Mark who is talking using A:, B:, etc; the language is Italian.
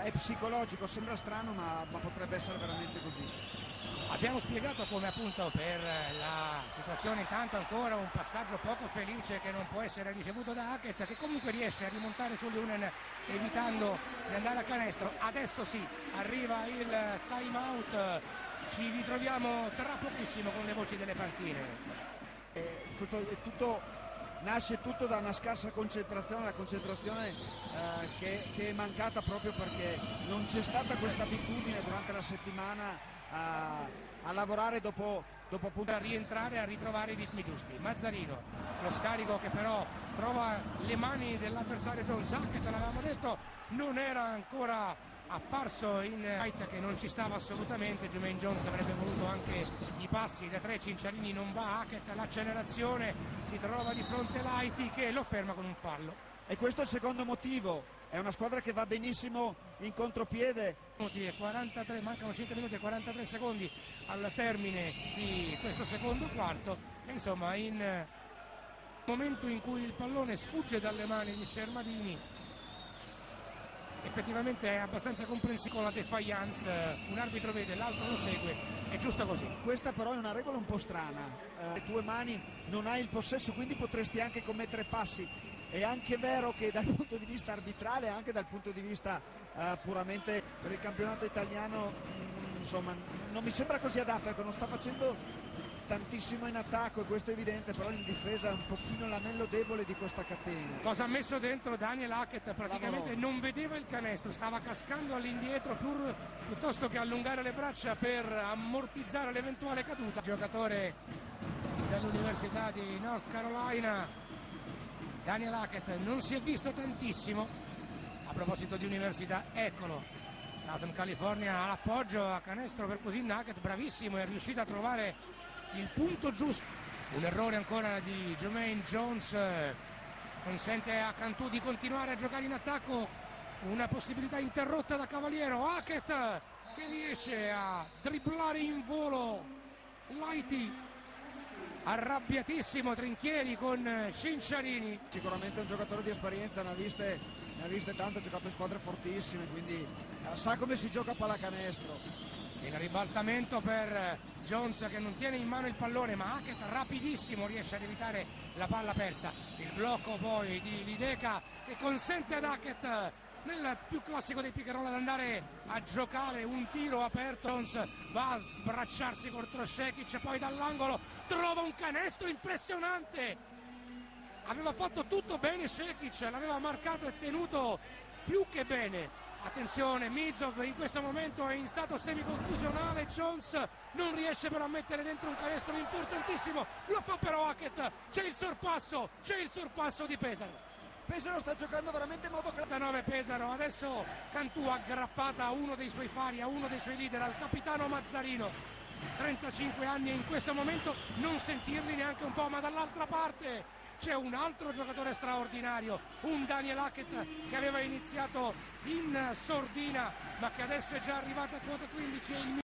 A: è psicologico, sembra strano ma potrebbe essere veramente così.
B: Abbiamo spiegato come appunto per la situazione intanto ancora un passaggio poco felice che non può essere ricevuto da Hackett, che comunque riesce a rimontare su Lunen evitando di andare a canestro. Adesso sì, arriva il time out, ci ritroviamo tra pochissimo con le voci delle panchine.
A: Nasce tutto da una scarsa concentrazione, la concentrazione che è mancata proprio perché non c'è stata questa abitudine durante la settimana a lavorare dopo appunto
B: a rientrare, a ritrovare i ritmi giusti. Mazzarino, lo scarico che però trova le mani dell'avversario Jones. Hackett, l'avevamo detto, non era ancora apparso in White, che non ci stava assolutamente. Jermaine Jones avrebbe voluto anche i passi da tre, Cinciarini non va. Hackett l'accelerazione, si trova di fronte Lighty che lo ferma con un fallo.
A: E questo è il secondo motivo. È una squadra che va benissimo in contropiede.
B: 43, mancano 5 minuti e 43 secondi al termine di questo secondo quarto. E insomma, in momento in cui il pallone sfugge dalle mani di Shermadini, effettivamente è abbastanza comprensibile la defiance. Un arbitro vede, l'altro lo segue, è giusto così.
A: Questa però è una regola un po' strana. Le tue mani non hai il possesso, quindi potresti anche commettere passi. È anche vero che dal punto di vista arbitrale, anche dal punto di vista puramente per il campionato italiano, insomma, non mi sembra così adatto. Ecco, non sta facendo tantissimo in attacco e questo è evidente, però in difesa è un pochino l'anello debole di questa catena.
B: Cosa ha messo dentro Daniel Hackett? Praticamente non vedeva il canestro, stava cascando all'indietro piuttosto che allungare le braccia per ammortizzare l'eventuale caduta. Giocatore dall'Università di North Carolina, Daniel Hackett, non si è visto tantissimo. A proposito di università, eccolo, Southern California all'appoggio a canestro per così. Hackett bravissimo, è riuscito a trovare il punto giusto. Un errore ancora di Jermaine Jones consente a Cantù di continuare a giocare in attacco, una possibilità interrotta da Cavaliero. Hackett che riesce a dribblare in volo Lighty, arrabbiatissimo Trinchieri con Cinciarini.
A: Sicuramente è un giocatore di esperienza, ne ha viste tante, ha giocato in squadre fortissime, quindi sa come si gioca a pallacanestro.
B: Il ribaltamento per Jones che non tiene in mano il pallone, ma Hackett rapidissimo riesce ad evitare la palla persa. Il blocco poi di Lideka che consente ad Hackett, nel più classico dei pick and roll, ad andare a giocare un tiro aperto. Jones va a sbracciarsi contro Šekić, poi dall'angolo trova un canestro impressionante. Aveva fatto tutto bene Šekić, l'aveva marcato e tenuto più che bene. Attenzione, Mizov in questo momento è in stato semiconfusionale. Jones non riesce però a mettere dentro un canestro importantissimo, lo fa però Hackett. C'è il sorpasso di Pesaro.
A: Pesaro sta giocando veramente in modo
B: 39 Pesaro, adesso Cantù aggrappata a uno dei suoi fari, a uno dei suoi leader, al capitano Mazzarino. 35 anni e in questo momento non sentirli neanche un po', ma dall'altra parte c'è un altro giocatore straordinario, un Daniel Hackett che aveva iniziato in sordina ma che adesso è già arrivato a quota 15.